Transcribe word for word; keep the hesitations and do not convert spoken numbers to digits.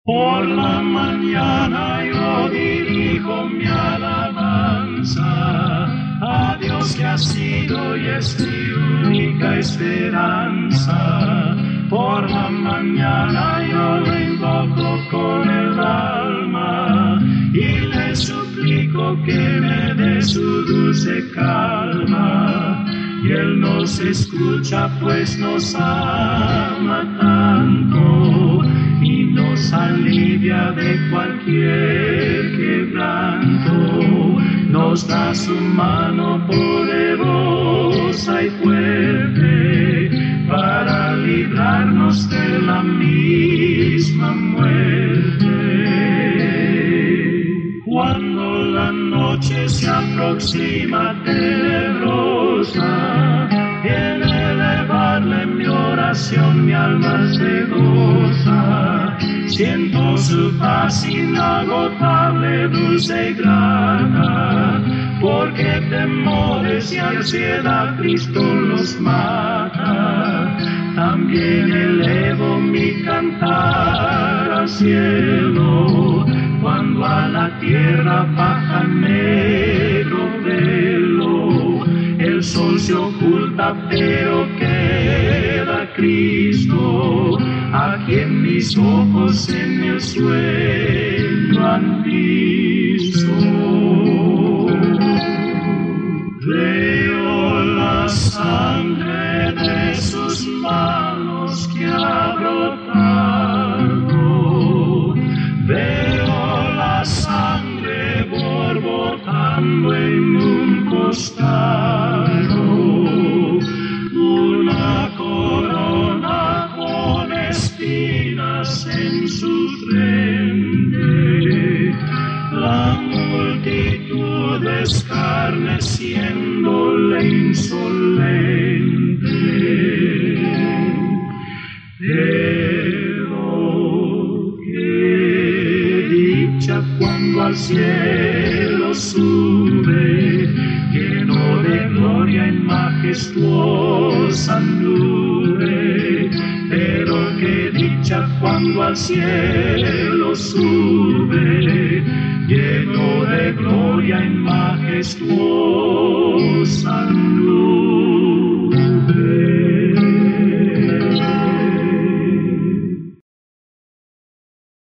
Por la mañana yo dirijo mi alabanza a Dios que ha sido y es mi única esperanza. Por la mañana yo lo invoco con el alma y le suplico que me dé su dulce calma. Y Él nos escucha pues nos ama tanto y nos alivia de cualquier quebranto. Nos da su mano poderosa y fuerte para librarnos de la misma muerte. Cuando la noche se aproxima tenebrosa, en elevarle mi oración mi alma se goza. Siento su paz inagotable, dulce y grata, porque temores y ansiedad Cristo los mata. También elevo mi cantar al cielo, cuando a la tierra baja negro velo. El sol se oculta, pero queda Cristo, a quien mis ojos en el sueño han visto. Veo la sangre de sus manos que ha brotado, veo la sangre borbotando en un costado, una corona con espinas en su frente, la multitud escarneciéndole insolente. Pero qué dicha cuando al cielo sube, lleno de gloria en majestuosa nube. Pero qué dicha cuando al cielo sube, lleno de gloria en majestuosa